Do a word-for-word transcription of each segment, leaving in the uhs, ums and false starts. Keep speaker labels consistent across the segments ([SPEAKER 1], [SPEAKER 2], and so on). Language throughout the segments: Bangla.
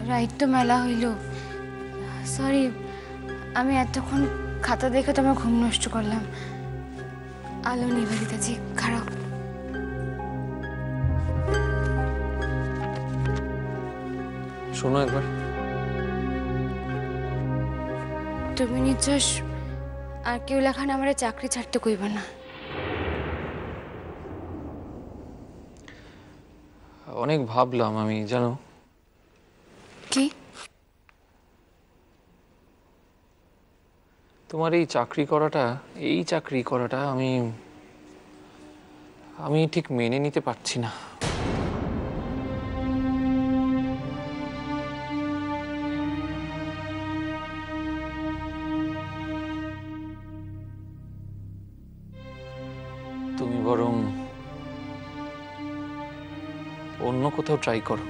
[SPEAKER 1] রাইট তো মেলা হইল। সরি, আমি এতক্ষণ খাতা দেখে তোমার ঘুম নষ্ট করলাম। আলো নিভে দিতেছি, খারাপ।
[SPEAKER 2] শোনো একবার।
[SPEAKER 1] তুমি নিশ্চয় আর কেউ লেখান আমার চাকরি ছাড়তে কইবা না।
[SPEAKER 2] অনেক ভাবলাম আমি, জানো।
[SPEAKER 1] কি?
[SPEAKER 2] তোমার এই চাকরি করাটা এই চাকরি করাটা আমি আমি ঠিক মেনে নিতে পারছি না। তুমি বরং অন্য কোথাও ট্রাই করো।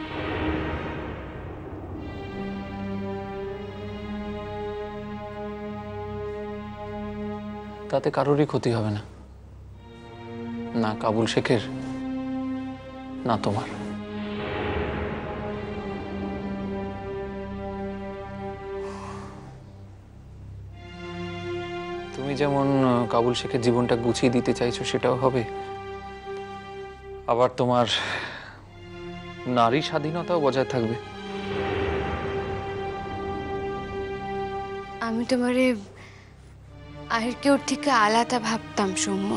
[SPEAKER 2] তাতে কারোরই ক্ষতি হবে না, না কাবুল শেখের না তোমার। তুমি যেমন কাবুল শেখের জীবনটা গুছিয়ে দিতে চাইছো সেটাও হবে, আবার তোমার নারী স্বাধীনতাও বজায় থাকবে।
[SPEAKER 1] আমি তোমারে আর কেউ থেকে আলাদা ভাবতাম সৌম্য।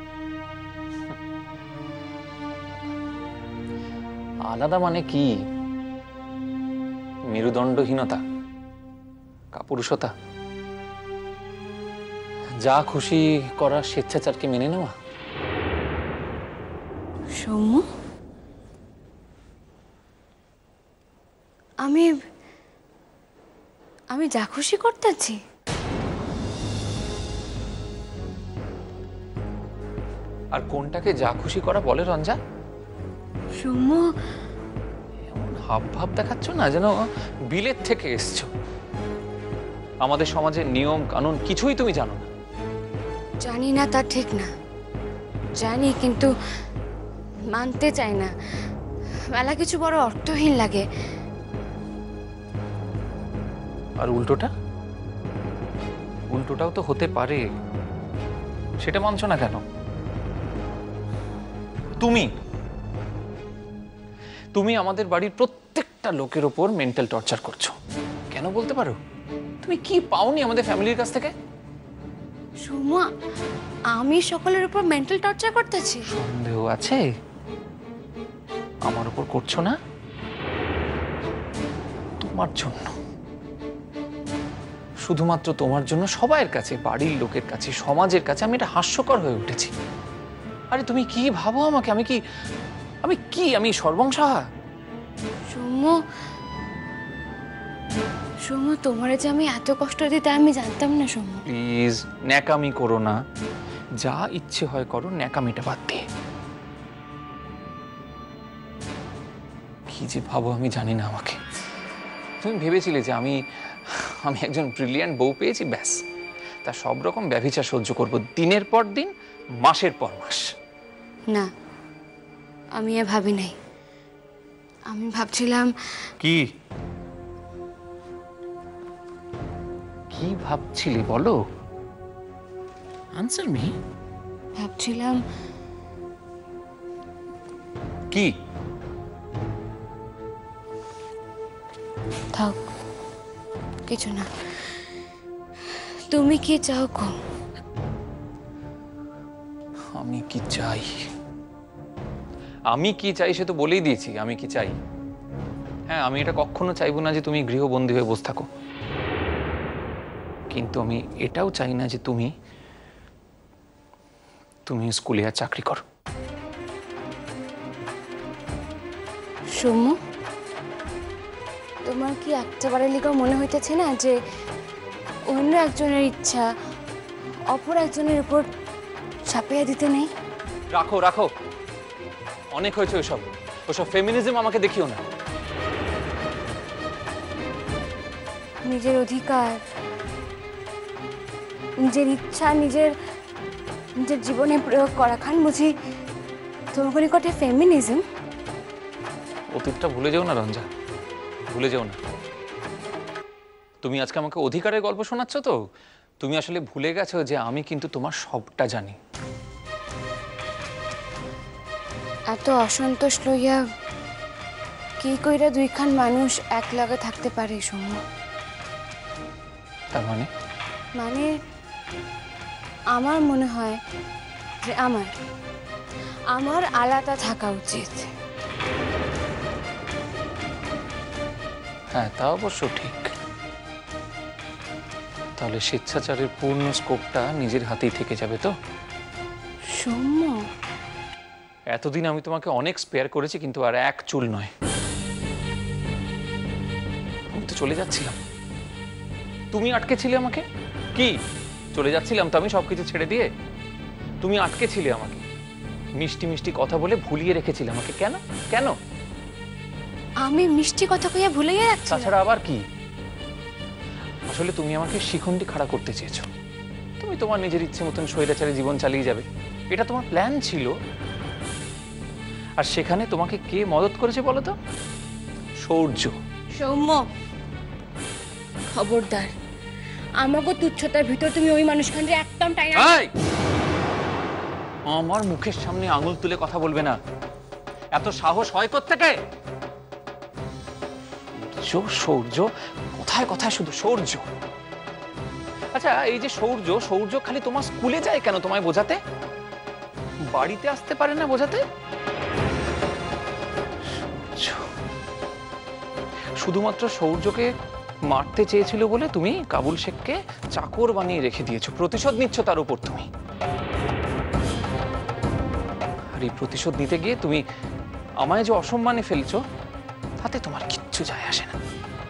[SPEAKER 2] আলাদা মানে কি? মেরুদণ্ডহীনতা, কাপুরুষতা, যা খুশি করার স্বেচ্ছাচারকে মেনে নেওয়া।
[SPEAKER 1] সৌম্য, আমি আমি যা খুশি করতেছি?
[SPEAKER 2] আর কোনটাকে যা খুশি করা বলে রঞ্জা?
[SPEAKER 1] সৌম্য,
[SPEAKER 2] এমন হাব ভাব দেখাচ্ছ না যেন বিলেত থেকে এসছো। আমাদের সমাজের নিয়ম কানুন কিছুই তুমি জানো না।
[SPEAKER 1] জানি না তা ঠিক না, জানি, কিন্তু মানতে চাই না। মেলা কিছু বড় অর্থহীন লাগে।
[SPEAKER 2] আর উল্টোটা উল্টোটাও তো হতে পারে, সেটা মানছো না কেন? তুমি তুমি আমাদের বাড়ির প্রত্যেকটা লোকের ওপর মেন্টাল টর্চার করছো। কেন বলতে পারো? তুমি কি পাওনি আমাদের ফ্যামিলির কাছ থেকে?
[SPEAKER 1] সৌম্য, আমি সকলের উপর মেন্টাল টর্চার করতেছি?
[SPEAKER 2] সন্দেহ আছে? আমার উপর করছো না? তোমার জন্য, শুধুমাত্র তোমার জন্য সবার কাছে, বাড়ির লোকের কাছে, সমাজের কাছে আমি এটা হাস্যকর হয়ে উঠেছি। আরে তুমি কি ভাবো আমাকে? আমি কি আমি কি আমি সর্বংসহা?
[SPEAKER 1] সৌম্য, সৌম্য, তোমারে যে আমি এত কষ্ট দিতে আমি জানতাম না। সৌম্য
[SPEAKER 2] প্লিজ ন্যাকামি করো না। যা ইচ্ছে হয় করো, ন্যাকামিটা বাদ দিয়ে। কি যে ভাবো আমি জানি না আমাকে। তুমি ভেবেছিলে যে আমি আমি একজন ব্রিলিয়ান্ট বউ পেয়েছি, ব্যাস তা সব রকম ব্যভিচার সহ্য করব দিনের পর দিন, মাসের পর মাস।
[SPEAKER 1] না, আমি এ ভাবি নাই। আমি ভাবছিলাম।
[SPEAKER 2] কি কি ভাবছিলি বলো? Answer me.
[SPEAKER 1] ভাবছিলাম
[SPEAKER 2] কি?
[SPEAKER 1] থাক, কিছু না। তুমি কি চাও গো?
[SPEAKER 2] আমি কি চাই? আমি কি চাই সে তো বলেই দিয়েছি। আমি কি চাই? হ্যাঁ, আমি এটা কখনো চাইবো না যে তুমি গৃহবন্দী হয়ে বসে থাকো, কিন্তু আমি এটাও চাই না যে তুমি তুমি স্কুলে আর চাকরি করো।
[SPEAKER 1] সৌম্য, তোমার কি একটাবারের লিগাও মনে হইতেছে না যে অন্য একজনের ইচ্ছা অপর একজনের উপর চাপিয়ে দিতে নেই?
[SPEAKER 2] রাখো রাখো, অনেক হয়েছে ওসব। ওসব ফেমিনিজম আমাকে দেখিও না।
[SPEAKER 1] নিজের অধিকার, নিজের ইচ্ছা নিজের নিজের জীবনে প্রয়োগ করা খান বুঝি তোমার নিকটে ফেমিনিজম?
[SPEAKER 2] অতীতটা ভুলে যাও না রঞ্জা। ভুলে যেও না। তুমি আজকে আমাকে অধিকারের গল্প শোনাচ্ছ তো, তুমি আসলে ভুলে গেছো যে আমি কিন্তু তোমার সবটা জানি।
[SPEAKER 1] এত অসন্তোষ লইয়া কি কইরা দুইখান মানুষ এক লগে থাকতে পারে সৌম্য?
[SPEAKER 2] তার মানে
[SPEAKER 1] মানে আমার মনে হয় যে আমার আমার আলাদা থাকা উচিত।
[SPEAKER 2] হ্যাঁ, তা অবশ্য ঠিক। তাহলে স্বেচ্ছাচারের পূর্ণ স্কোপটা নিজের হাতেই থেকে যাবে তো?
[SPEAKER 1] সৌম্য,
[SPEAKER 2] এতদিন আমি তোমাকে অনেক স্পেয়ার করেছি, কিন্তু আর এক চুল নয়। আমি তো চলে যাচ্ছিলাম, তুমি আটকে ছিলে আমাকে। কি চলে যাচ্ছিলাম তো আমি সবকিছু ছেড়ে দিয়ে? তুমি আটকে ছিলে আমাকে, মিষ্টি মিষ্টি কথা বলে ভুলিয়ে রেখেছিলে আমাকে। কেন কেন?
[SPEAKER 1] আমি মিষ্টি কথা কইয়া ভুলিয়ে রাখছি?
[SPEAKER 2] তাছাড়া আবার কি? আসলে তুমি আমাকে শিখন্ডি খাড়া করতে চেয়েছো। তুমি তোমার নিজের ইচ্ছে মতন স্বৈরাচারী জীবন চালিয়ে যাবে, এটা তোমার প্ল্যান ছিল। আর সেখানে তোমাকে কে মদত করেছে বলো তো? সৌর্য।
[SPEAKER 1] সৌম্য, খবরদার, আমাকে তুচ্ছতার ভিতর তুমি ওই মানুষখান যে একদম টাই না।
[SPEAKER 2] আমার মুখের সামনে আঙুল তুলে কথা বলবে না। এত সাহস হয় কোত্থেকে? সৌর্য, কোথায় কোথায় শুধু সৌর্য। আচ্ছা, এই যে সৌর্য, সৌর্য খালি তোমার স্কুলে যায় কেন তোমায় বোঝাতে? বাড়িতে আসতে পারে না বোঝাতে? শুধুমাত্র সৌর্যকে মারতে চেয়েছিল বলে তুমি কাবুল শেখকে চাকর বানিয়ে রেখে দিয়েছো। প্রতিশোধ নিচ্ছ তার উপর তুমি। আর এই প্রতিশোধ নিতে গিয়ে তুমি আমায় যে অসম্মানে ফেলছো, তাতে তোমার কিচ্ছু যায় আসে না।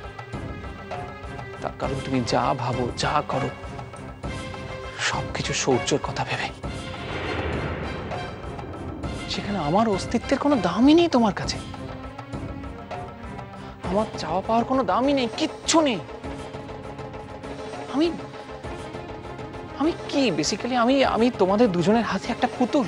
[SPEAKER 2] তার কারণ তুমি যা ভাবো, যা করো, সবকিছু সৌর্যর কথা ভেবে। সেখানে আমার অস্তিত্বের কোনো দামই নেই তোমার কাছে। আমার চাওয়া পাওয়ার কোনো দামই নেই, কিচ্ছু নেই। আমি আমি কি বেসিক্যালি আমি আমি তোমাদের দুজনের হাতে একটা পুতুল।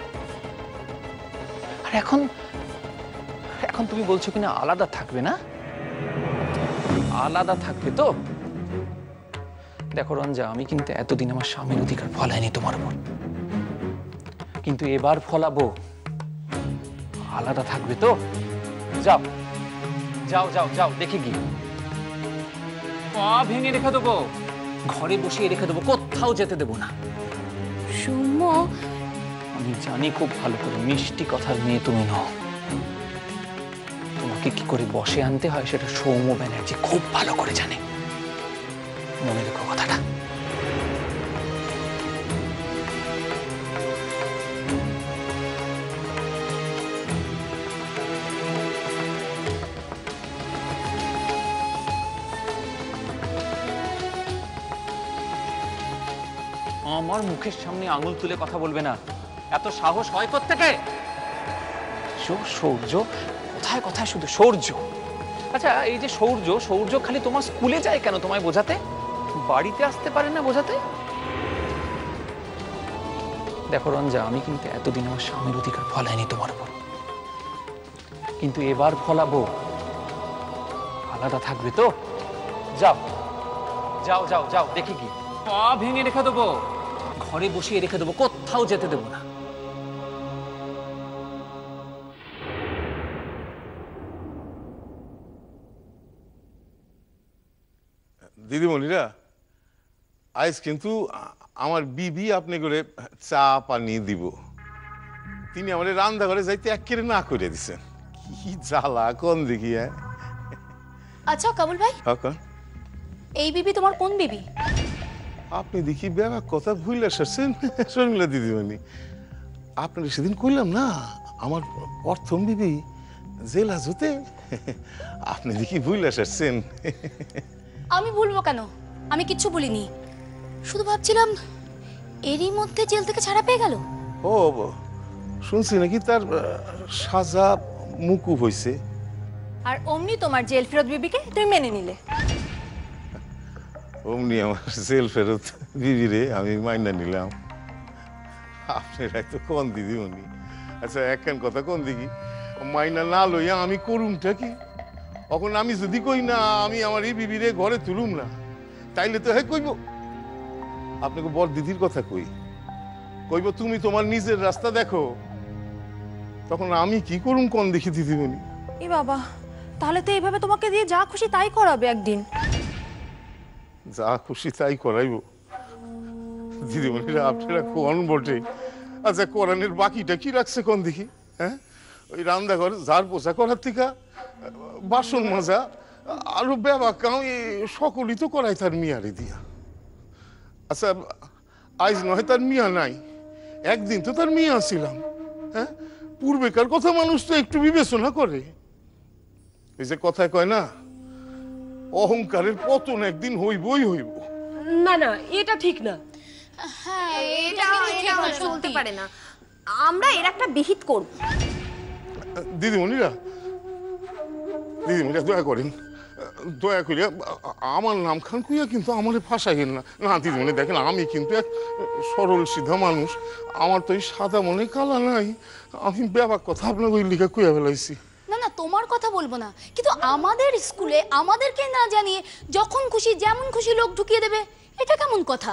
[SPEAKER 2] আর এখন এখন তুমি বলছো কিনা আলাদা থাকবে না? আলাদা থাকবে তো? দেখো রঞ্জা, আমি কিন্তু এতদিন আমার স্বামীর অধিকার ফলাইনি তোমার উপর, কিন্তু এবার ফলাবো। আলাদা থাকবে তো? যাও যাও যাও যাও, দেখে গিয়ে পা ভেঙে রেখে দেবো, ঘরে বসিয়ে রেখে দেবো, কোথাও যেতে দেবো না।
[SPEAKER 1] সৌম্য,
[SPEAKER 2] আমি জানি খুব ভালো করে মিষ্টি কথার মেয়ে তুমি নও। তোমাকে কি করে বসে আনতে হয় সেটা সৌম্য ব্যানার্জি খুব ভালো করে জানে। মনে রেখো কথাটা। আমার মুখের সামনে আঙুল তুলে কথা বলবে না। এত সাহস হয় কোত্থেকে? সৌর্য, কোথায় কোথায় শুধু সৌর্য। আচ্ছা, এই যে সৌর্য, সৌর্য খালি তোমার স্কুলে যায় কেন তোমায় বোঝাতে? বাড়িতে আসতে পারে না বোঝাতে? দেখো রঞ্জা, আমি কিন্তু এতদিন আমার স্বামীর অধিকার ফলাইনি তোমার উপর, কিন্তু এবার ফলাবো। আলাদা থাকবে তো? যাও যাও যাও যাও, দেখে কি পা ভেঙে রেখে দেবো, ঘরে বসিয়ে রেখে দেবো, কোথাও যেতে দেবো না।
[SPEAKER 3] দিদিমণিরা, আজ কিন্তু আমার বিবি আপনি করে চা পানি দিব। তিনি আমার রান্না ঘরে যাইতে একেবারে না করে দিছেন। কি জ্বালা কোন দেখি।
[SPEAKER 4] আচ্ছা কাবুল ভাই, এই বিবি তোমার কোন বিবি?
[SPEAKER 3] আপনি দেখি বেবা কথা ভুলে আসছেন শর্মিলা দিদিমণি। আপনার সেদিন কইলাম না আমার প্রথম বিবি জেল হাজতে, আপনি দেখি ভুলে আসছেন।
[SPEAKER 4] আমি ভুলবো কেন? আমি কিচ্ছু বলিনি, শুধু ভাবছিলাম এরই মধ্যে জেল থেকে ছাড়া পেয়ে গেল।
[SPEAKER 3] ও শুনছি নাকি তার সাজা মুকুব হয়েছে।
[SPEAKER 4] আর অমনি তোমার জেল ফেরত বিবিকে তুমি মেনে নিলে।
[SPEAKER 3] অমনি আমার জেল ফেরত বিবিরে আমি মাইনা নিলাম। আপনারা তো কোন দিদিমণি। আচ্ছা একখান কথা কোন দেখি, মাইনা না লইয়া আমি করুমটা কি? এখন আমি যদি কই না আমি আমার এই বিবিরে ঘরে তুলুম না, তাইলে তো হ্যাঁ কইব আপনাকে বর দিদির কথা কই, কইব তুমি তোমার নিজের রাস্তা দেখো, তখন আমি কি করুম কোন দেখি দিদিমণি।
[SPEAKER 5] এ বাবা, তাহলে তো এইভাবে তোমাকে দিয়ে যা খুশি তাই করাবে একদিন।
[SPEAKER 3] যা খুশি তাই করাইব? দিদিমণিরা আপনারা কোন বটে। আচ্ছা কোরআনের বাকিটা কি রাখছে কোন দেখি? হ্যাঁ, ওই রান্নাঘর ঝাড় পোছা করার থেকে বাসন মাজা আরো বেবা কাউ সকলই তো করাই তার মিয়ারে দিয়া। আচ্ছা আজ নয় তার মিয়া নাই, একদিন তো তার মিয়া ছিলাম। হ্যাঁ, পূর্বেকার কথা মানুষ তো একটু বিবেচনা করে। এই যে কথায় কয় না, অহংকারের পতন একদিন হইবই হইব।
[SPEAKER 5] না না, এটা ঠিক না।
[SPEAKER 4] হ্যাঁ, এটা
[SPEAKER 5] এটা চলতে পারে না। আমরা এর একটা বিহিত করব।
[SPEAKER 3] দিদিমণিরা দিদিমণিরা দয়া করেন, দয়া করিয়া আমার নাম খান কইয়া কিন্তু আমারে ফাঁসাইয়েন না। না দিদিমণি দেখেন, আমি কিন্তু এক সরল সিধা মানুষ, আমার তো এই সাদা মনে কালা নাই। আমি ব্যাপার কথা আপনাকে ওই লিখা কইয়া ফেলাইছি।
[SPEAKER 4] না না, তোমার কথা বলবো না, কিন্তু আমাদের স্কুলে আমাদেরকে না জানিয়ে যখন খুশি যেমন খুশি লোক ঢুকিয়ে দেবে, এটা কেমন কথা?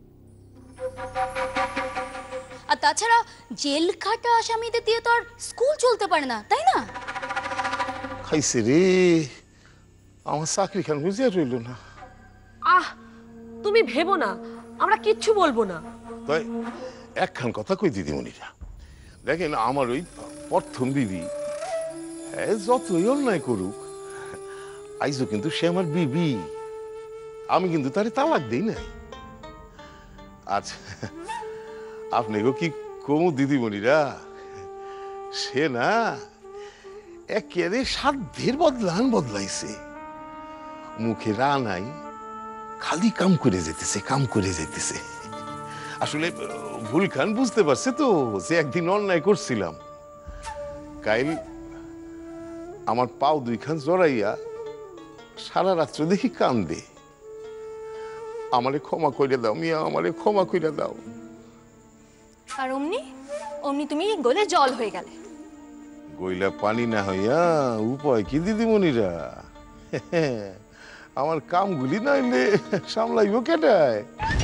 [SPEAKER 4] আর তাছাড়া জেল খাটা আসামিদের দিয়ে তো আর স্কুল চলতে পারে না, তাই না?
[SPEAKER 3] খাইছে রে, আমার চাকরি খান বুঝিয়া রইল না।
[SPEAKER 5] আহ, তুমি ভেবো না, আমরা কিচ্ছু বলবো না।
[SPEAKER 3] তাই একখান কথা কই দিদিমণিরা, দেখেন আমার ওই প্রথম বিবি যতই অন্যায় করুক, আইজও কিন্তু সে আমার বিবি, আমি কিন্তু তারে তালাক দেই নাই। আচ্ছা আপনাকে কি কমু দিদিমণিরা, সে না একেবারে সাধ্যের বদলান বদলাইছে, মুখে রা নাই, খালি কাম করে যেতেছে কাম করে যেতেছে। আসলে ভুল খান বুঝতে পারছে তো যে একদিন অন্যায় করছিলাম। কাইল আমার পাও দুইখান জড়াইয়া সারা রাত্র দেখি কান্দে, আমারে ক্ষমা কইরা দাও মিয়া, আমারে ক্ষমা কইরা দাও।
[SPEAKER 5] আর অমনি অমনি তুমি গলে জল হয়ে গেলে।
[SPEAKER 3] গইলা পানি না হইয়া উপায় কি দিদিমণিরা? আমার কামগুলি নাইলে সামলাইব কেটায়?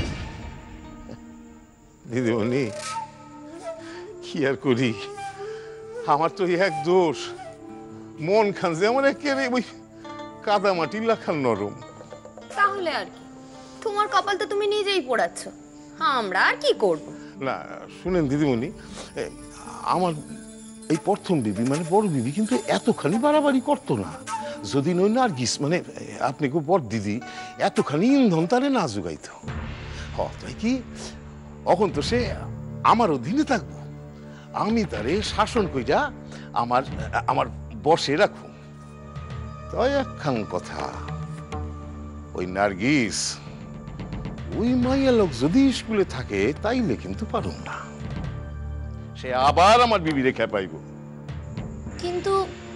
[SPEAKER 3] দিদিমণি কি আর করি, আমার তো এক দোষ, মন খান যে আমার একেবারে ওই কাদা মাটি লাখান নরম।
[SPEAKER 5] তাহলে আর কি, তোমার কপাল তো তুমি নিজেই পোড়াচ্ছ, আমরা আর কি করব?
[SPEAKER 3] না শুনেন দিদিমণি, আমার এই প্রথম বিবি মানে বড় বিবি কিন্তু এতখানি বাড়াবাড়ি করতো না, যদি নই নার্গিস মানে আপনি খুব বড় দিদি এতখানি ইন্ধন তারে না জোগাইতো। হ তাই কি এখন তো সে আমার অধীনে থাকবো, আমি তারে শাসন কইরা আমার আমার বসে রাখুন। তাই একখান কথা, ওই নার্গিস ওই মাইয়া লোক যদি স্কুলে থাকে তাইলে কিন্তু পারুম না, সে আবার আমার বিবি রেখা পাইব।
[SPEAKER 4] কিন্তু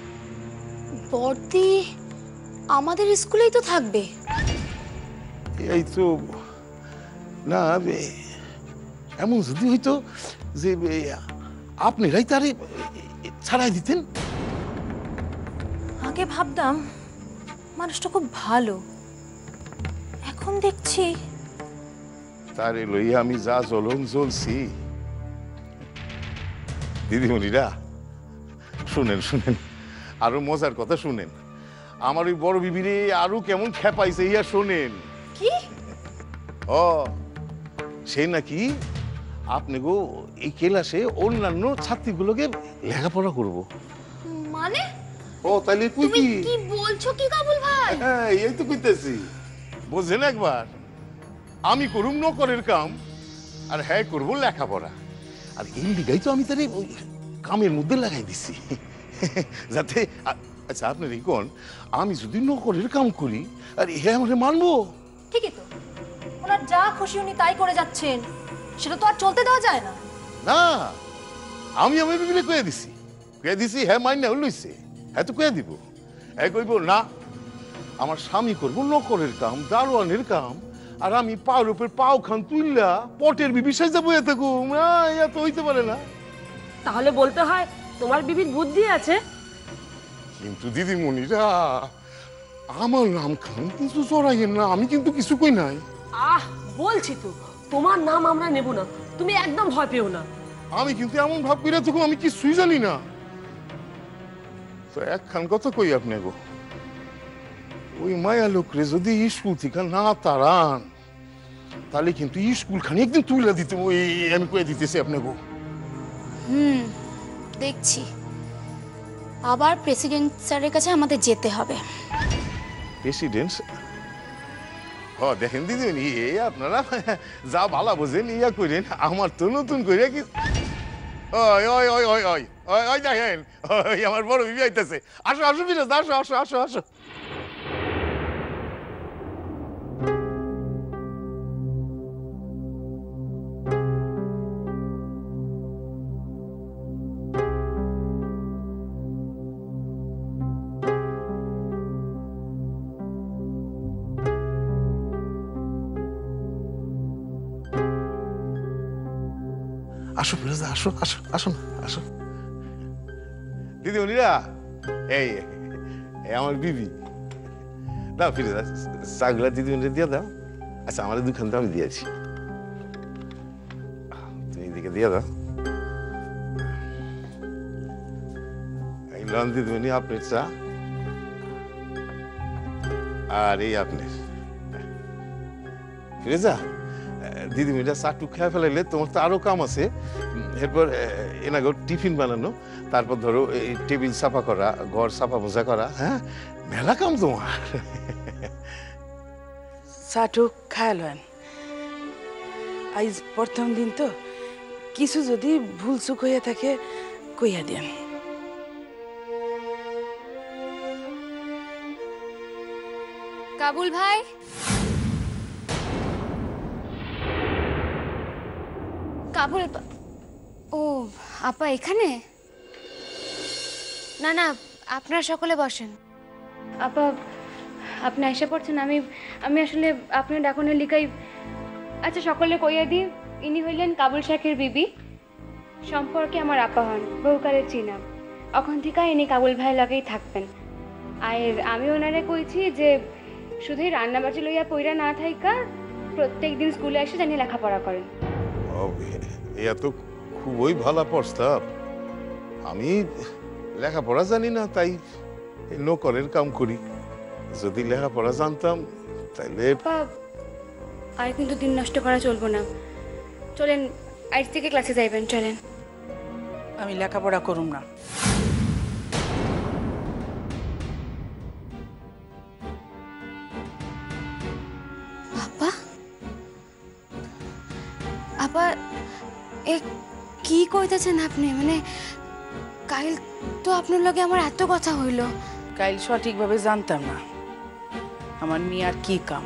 [SPEAKER 4] বর্দি আমাদের স্কুলেই তো থাকবে।
[SPEAKER 3] এই তো না, এমন যদি হইতো যে আপনারাই তারে ছাড়াই দিতেন।
[SPEAKER 5] আগে ভাবতাম মানুষটা খুব ভালো, এখন দেখছি
[SPEAKER 3] তারে লইয়া আমি যা জ্বলন জ্বলছি। দিদিমণিরা শুনেন শুনেন, আরো মজার কথা শুনেন, আমার ওই বড় বিবিরে আরো কেমন খেপাইছে ইয়া শোনেন।
[SPEAKER 5] কি?
[SPEAKER 3] ও সে নাকি আপনি গো এই ক্লাসে অন্যান্য ছাত্রীগুলোকে লেখাপড়া করব।
[SPEAKER 4] মানে?
[SPEAKER 3] ও তাইলে তুই
[SPEAKER 4] তুমি
[SPEAKER 3] কি
[SPEAKER 4] কি বলছো কি কাবুল ভাই?
[SPEAKER 3] হ্যাঁ এই তো কইতেছি, বুঝছেন একবার আমি করুম নকরের কাম আর হ্যাঁ করবো লেখাপড়া, আর এই দিকেই তো আমি তার ওই কামের মধ্যে লাগাই দিছি যাতে। আচ্ছা আপনার এই কোন আমি যদি নকরের কাম করি আর হ্যাঁ আমাকে মানবো?
[SPEAKER 5] ঠিকই তো, ওনার যা খুশি উনি তাই করে যাচ্ছেন, সেটা তো আর চলতে দেওয়া যায় না।
[SPEAKER 3] না আমি আমার বিবিলে কয়ে দিছি, কয়ে দিছি হ্যাঁ মাইন না লইছে, হ্যাঁ তো কয়ে দিব। হ্যাঁ কইব না আমার স্বামী করবো নকরের কাম দারোয়ানের কাম, আর আমি পাওয়ার উপর পাও খান তুইলা পটের বিবি সাইজা বইয়া থাকুম, না ইয়া তো হইতে পারে না।
[SPEAKER 5] তাহলে বলতে হয় তোমার বিবির বুদ্ধি আছে।
[SPEAKER 3] কিন্তু দিদিমণিরা আমার নাম খান কিছু চড়াইয়েন না, আমি কিন্তু কিছু কই নাই।
[SPEAKER 6] আহ বলছি তো তোমার নাম আমরা নেব না, তুমি একদম ভয় পেও না।
[SPEAKER 3] আমি কিন্তু এমন ভাব কইরা তখন আমি কিছুই জানি না। তো একখান কথা কই আপনাকে, ওই মায়া লোকরে যদি স্কুল থেকে না তাড়ান তাহলে কিন্তু স্কুল খানি একদিন তুলে দিতে, ওই আমি কয়ে দিতেছি আপনাকে।
[SPEAKER 4] হুম দেখছি, আবার প্রেসিডেন্ট স্যারের কাছে আমাদের যেতে হবে।
[SPEAKER 3] প্রেসিডেন্ট? হ দেখেন দিদিমণি, এ আপনারা যা ভালো বোঝেন ইয়া করেন, আমার তো নতুন করে কি ওই ওই ওই ওই ওই ওই ওই দেখেন ওই আমার বড় বিবি আইতেছে। আসো আসো বিরাজ, আসো আসো আসো আসো। আসো ফিরোজা, আসো আসো আসো না আসো। দিদিমণিরা, এই এই আমার বিবি। দাও ফিরোজা, চাগুলা দিদিমণিরা দিয়ে দাও। আচ্ছা আমার দুখান তো আমি দিয়েছি, তুমি এদিকে দিয়ে দাও। এই লন দিদিমণি আপনার চা, আর এই আপনার। ফিরোজা, দিদিমণিরা চাটু খেয়ে ফেলাইলে তোমার তো আরো কাম আছে। এরপর এনাগো টিফিন বানানো, তারপর ধরো এই টেবিল সাফা করা, ঘর সাফা মোজা করা, হ্যাঁ মেলা কাম তোমার।
[SPEAKER 7] চাটু খায়ালেন, আজ প্রথম দিন তো কিছু যদি ভুল চুক হইয়া থাকে কইয়া দেন।
[SPEAKER 1] কাবুল ভাই, কাবুল, ও আপা এখানে? না না, আপনারা সকলে বসেন। আপা আপনি এসে পড়ছেন, আমি আমি আসলে আপনার ডাকনের লিখাই। আচ্ছা সকলে কইয়া দিই, ইনি হইলেন কাবুল শেখের বিবি, সম্পর্কে আমার আপা হন, বহুকালের চিনা। এখন থেকে ইনি কাবুল ভাইয়ের লাগেই থাকবেন। আর আমি ওনারে কইছি যে শুধুই রান্নাবাজি লইয়া পইরা না থাইকা প্রত্যেক দিন স্কুলে এসে জানি লেখাপড়া করেন।
[SPEAKER 3] এ তো খুবই ভালো প্রস্তাব। আমি লেখাপড়া জানি না, তাই নকরের কাম করি। যদি লেখাপড়া জানতাম তাইলে।
[SPEAKER 1] আর কিন্তু দিন নষ্ট করা চলবো না, চলেন আজ থেকে ক্লাসে যাইবেন, চলেন।
[SPEAKER 7] আমি লেখাপড়া করুম না।
[SPEAKER 1] আপা আপা এ কি কইতেছেন আপনি? মানে কাল তো আপনার লগে আমার এত কথা হইল।
[SPEAKER 7] কাল সঠিকভাবে জানতাম না আমার মিয়ার কি কাম।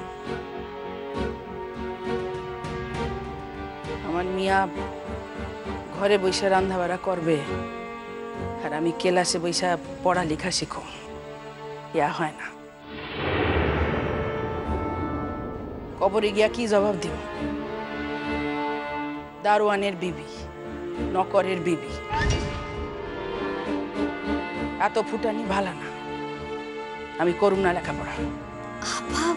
[SPEAKER 7] আমার মিয়া ঘরে বসে রান্না বাড়া করবে আর আমি ক্লাসে বসে পড়ালেখা শিখো, ইয়া হয় না। কবরে গিয়া কি জবাব দিব? দারোয়ানের বিবি, নকরের বিবি, এত ফুটানি ভালো না। আমি করুম না লেখাপড়া।
[SPEAKER 1] আপা